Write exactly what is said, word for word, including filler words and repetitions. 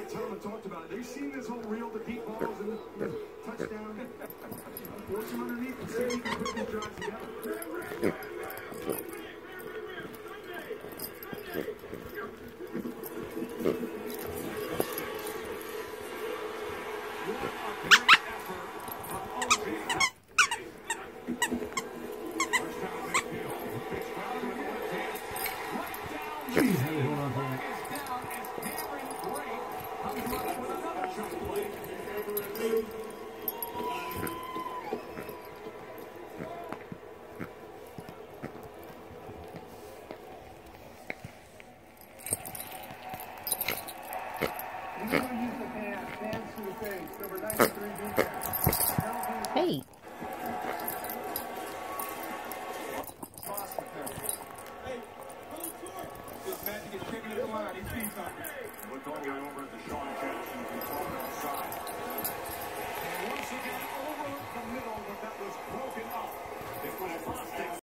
Mike Tomlin talked about it. They've seen this whole reel to deep balls and touchdown. Force him underneath and see if he can put these drives together. Hey. Look all the way over at the Shaw